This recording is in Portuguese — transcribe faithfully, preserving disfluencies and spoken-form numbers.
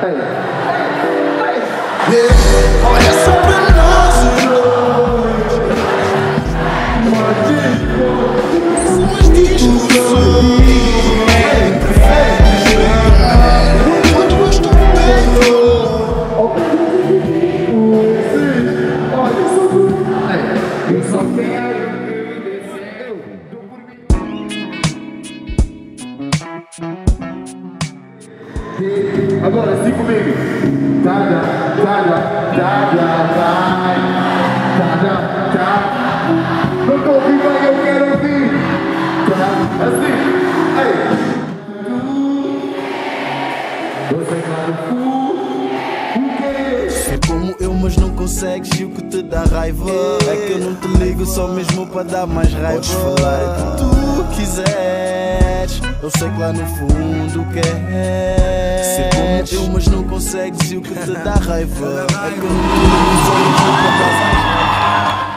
Olha só pra nós, são as discussões enquanto eu estou perto. Eu só quero agora, assim comigo. Tada, tada, tada, vai. Tada, tada. Não tô ouvindo, mas eu quero ouvir. Tada, assim. Ei. Você tá no cu. O quê? É como eu, mas não consegues e o que te dá raiva é que eu não te ligo só mesmo para dar mais raiva. Podes falar o que tu quiseres, eu sei que lá no fundo queres ser como eu, mas não consegues e o que te dá raiva é que eu não te ligo só mesmo para dar mais raiva.